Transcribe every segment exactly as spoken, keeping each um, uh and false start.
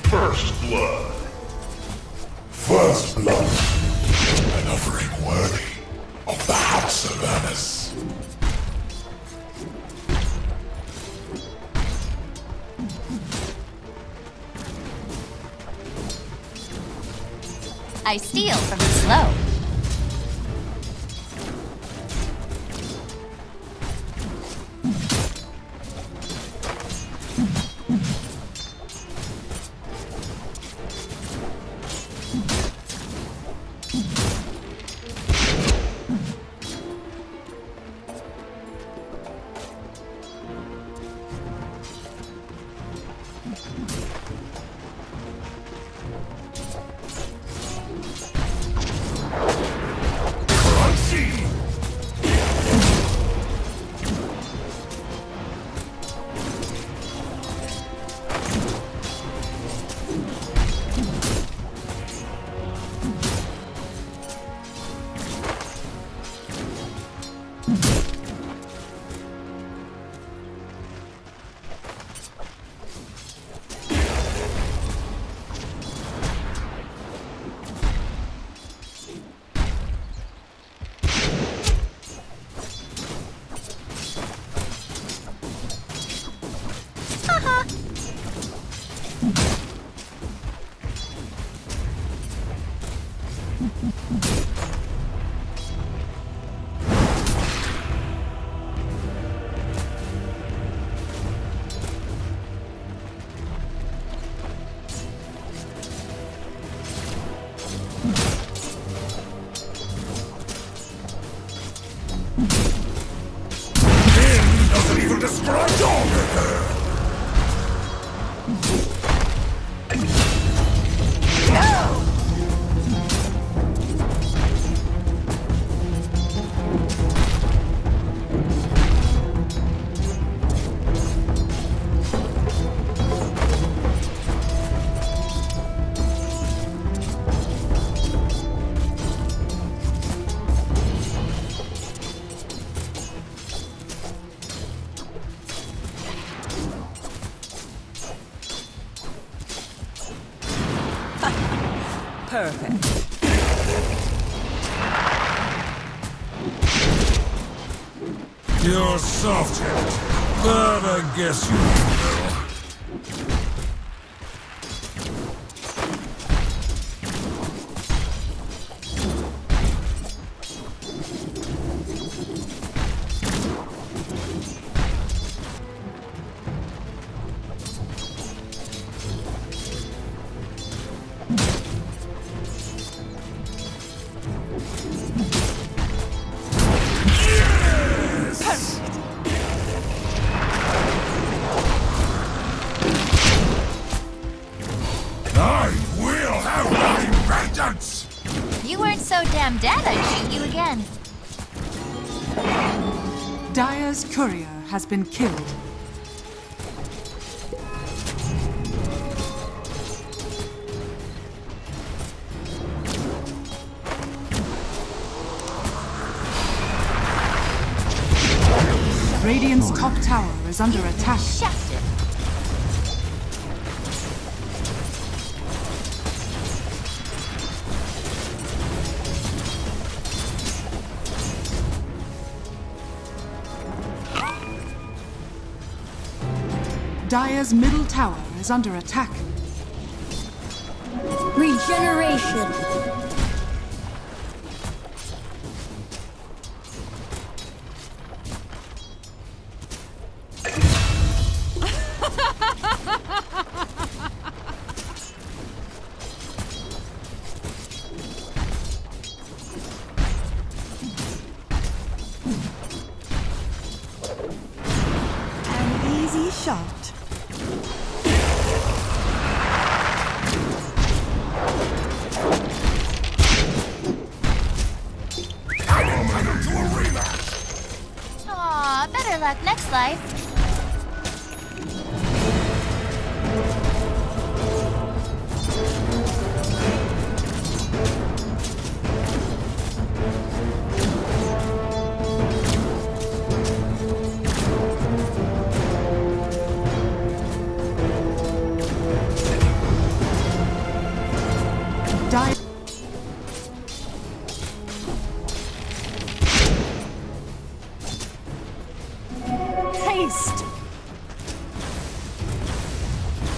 First blood. First blood. An offering worthy of the House of Ernest. I steal from the slow. Doesn't even describe Dawnbreaker! Perfect. You're soft-headed, but I guess you will. You weren't so damn dead, I'd shoot you again. Dire's courier has been killed. Radiant's top tower is under attack. Shafted. Dire's middle tower is under attack. Regeneration. An easy shot. Aw, better luck next life.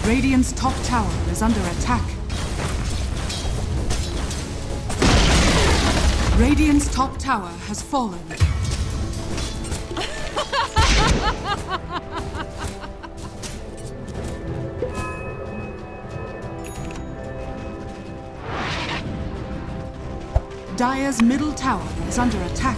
Radiant's top tower is under attack. Radiant's top tower has fallen. Dire's middle tower is under attack.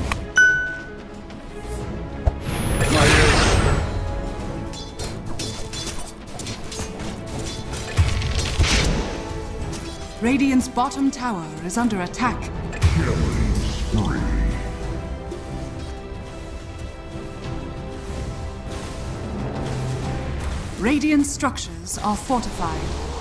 Radiant's bottom tower is under attack. Killing spree. Radiant structures are fortified.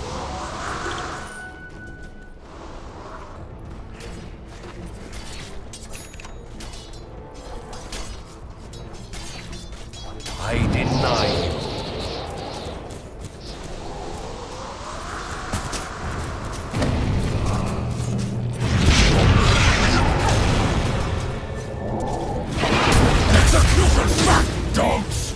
I deny you. Execution back, dogs!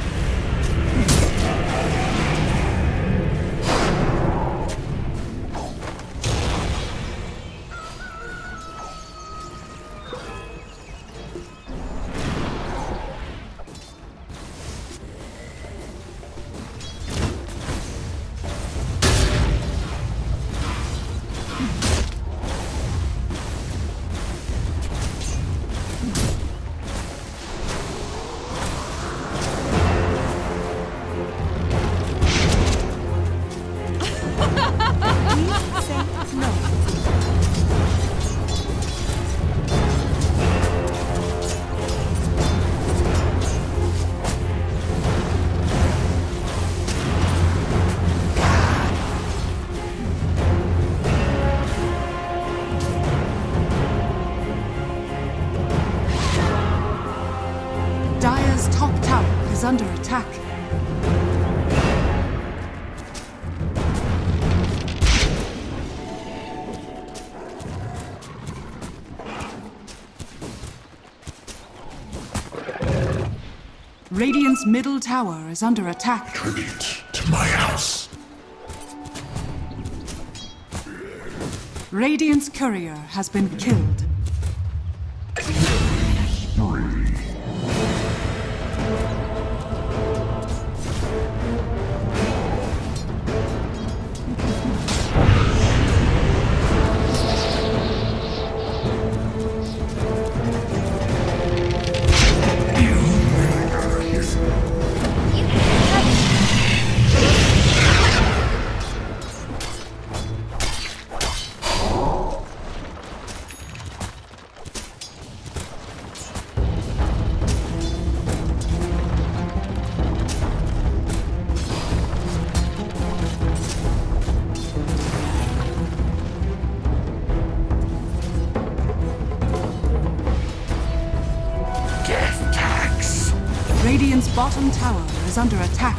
Dire's top tower is under attack. Radiant's middle tower is under attack. Tribute to my house. Radiant's courier has been killed. Spree. Radiant's bottom tower is under attack.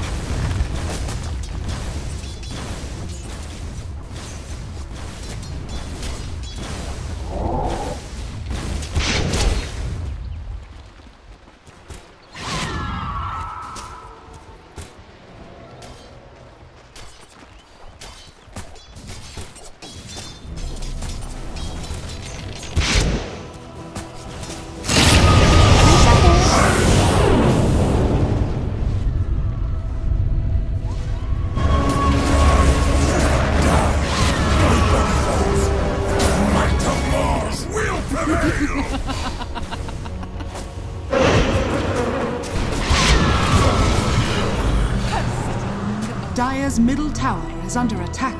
Dire's middle tower is under attack.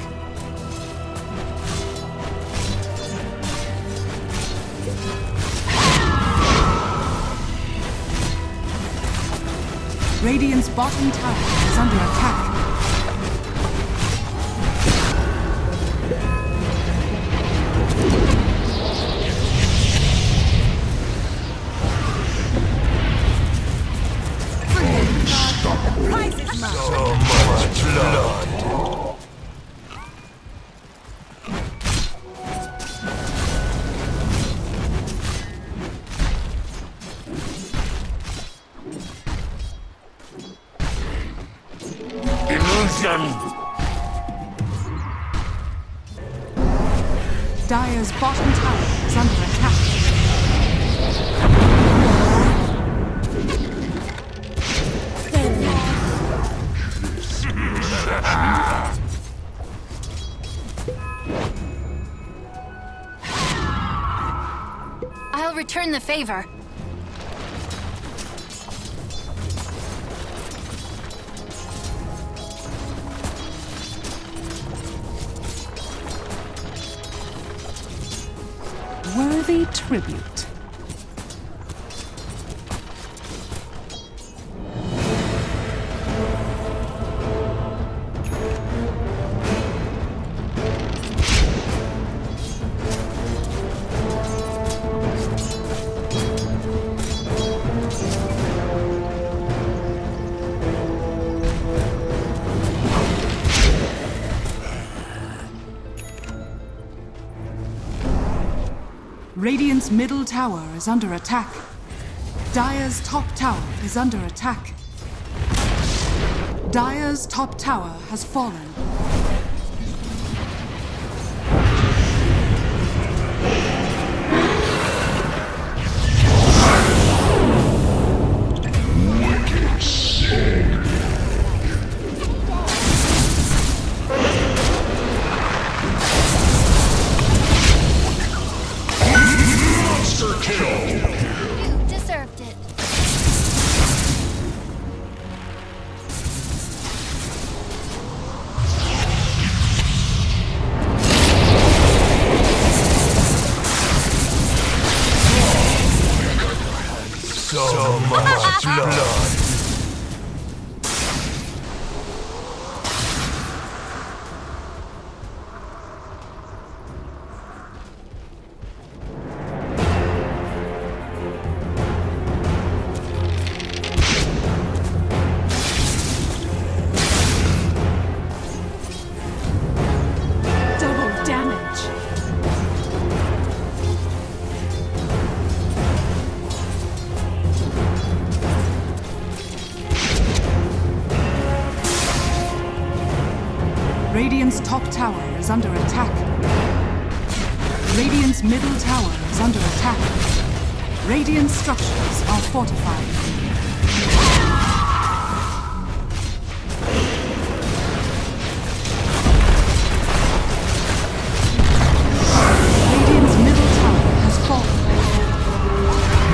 Radiant's bottom tower is under attack. So much blood. Illusion. Dire's bottom tower is under attack. I'll return the favor. Worthy tribute. Radiant's middle tower is under attack. Dire's top tower is under attack. Dire's top tower has fallen. You deserved it. So much blood. Double damage. Radiant's top tower is under attack. Radiant's middle tower is under attack. Radiant structures are fortified. Radiant's middle tower has fallen.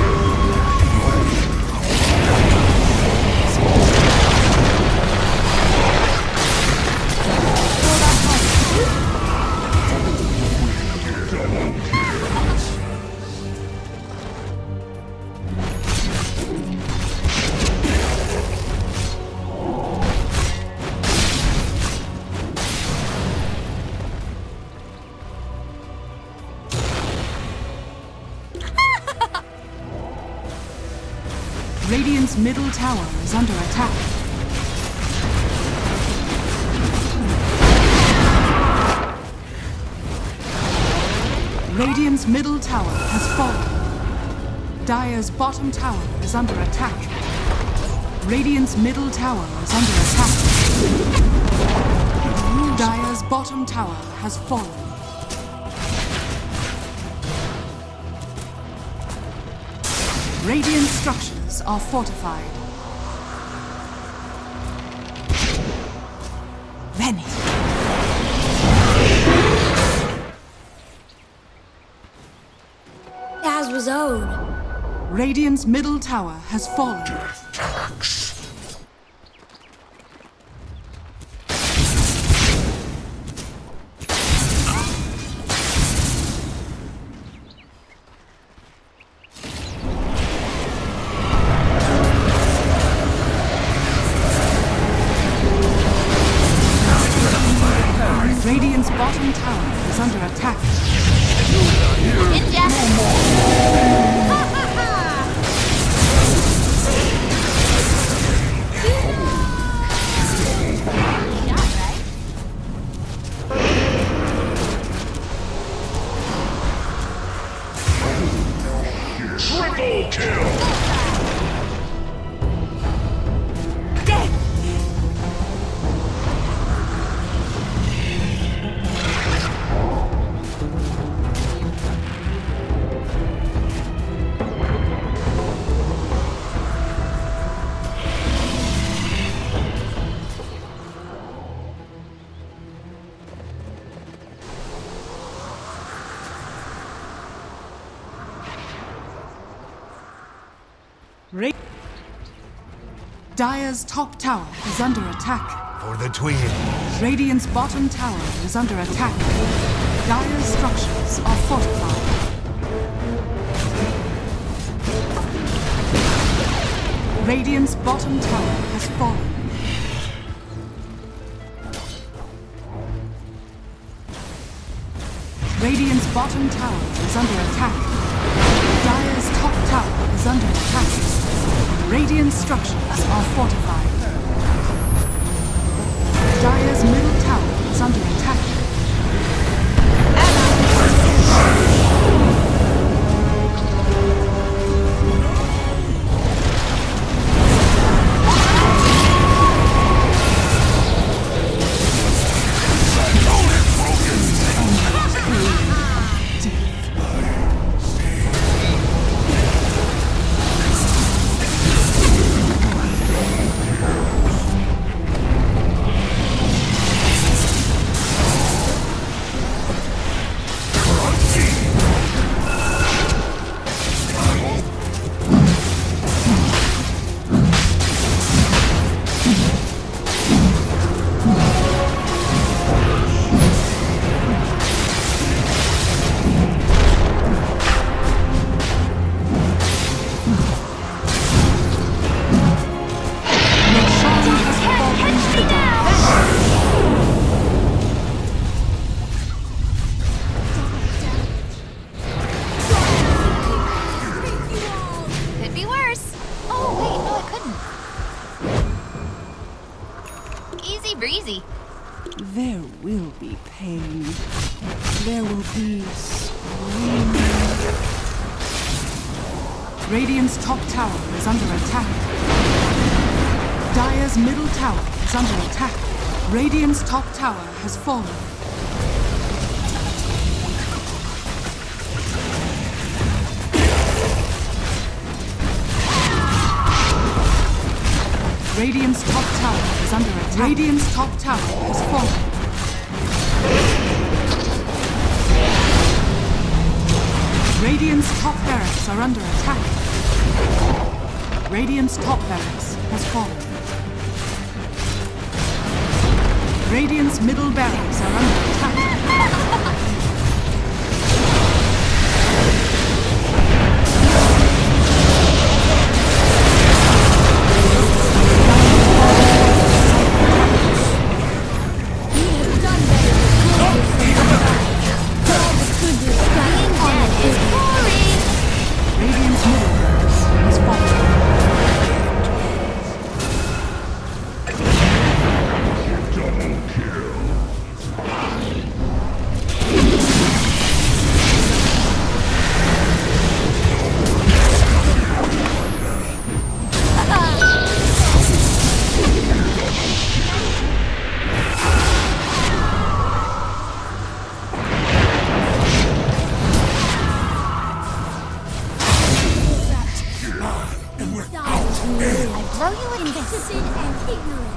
Radiant's middle tower is under attack. Radiant's middle tower has fallen. Dire's bottom tower is under attack. Radiant's middle tower is under attack. Dire's bottom tower has fallen. Radiant structures are fortified. Venice. As was owed. Radiant's middle tower has fallen. Radiant's bottom tower is under attack. Ninja! Ha ha ha! Shot, right? Triple kill. Ra- Dire's top tower is under attack. For the twins. Radiant's bottom tower is under attack. Dire's structures are fortified. Radiant's bottom tower has fallen. Radiant's bottom tower is under attack. Dire's top tower is under attack. Radiant structures are fortified. Dire's middle tower is under attack. Breezy. There will be pain. There will be screaming. Radiant's top tower is under attack. Dire's middle tower is under attack. Radiant's top tower has fallen. Radiant's top tower is under attack. Radiant's top tower has fallen. Radiant's top barracks are under attack. Radiant's top barracks has fallen. Radiant's middle barracks are under attack. Throw you in this. And ignorant.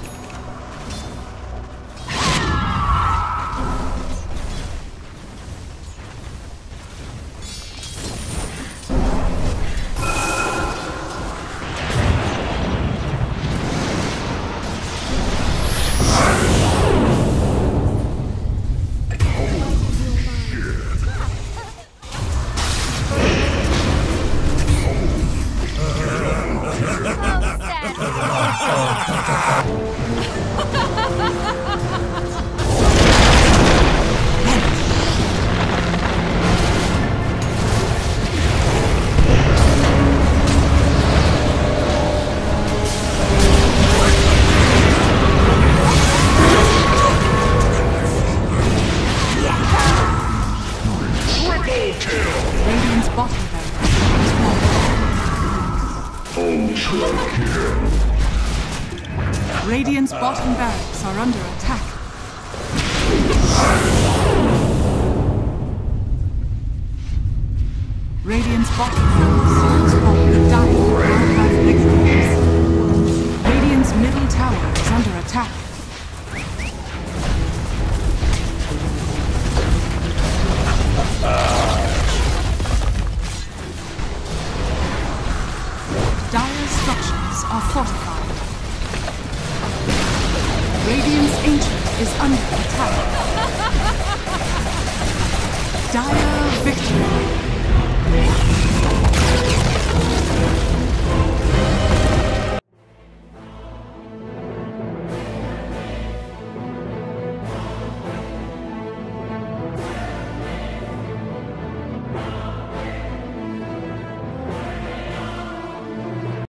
Radiant's bottom barracks is fallen. Radiant's bottom barracks are under attack. Radiant's bottom barracks is fallen. Dying now have victories. Radiant's middle tower is under attack. is under attack. Dire